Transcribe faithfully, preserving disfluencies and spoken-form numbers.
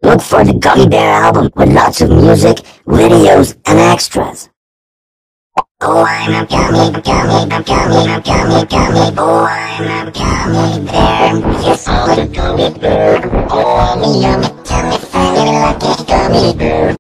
look for the Gummy Bear album with lots of music, videos, and extras. Oh, I'm a gummy, gummy, gummy, gummy, gummy, gummy. Oh, I'm a gummy bear. Yes, I'm a gummy bear. Oh, I'm a yummy, yummy, funny, lucky gummy bear.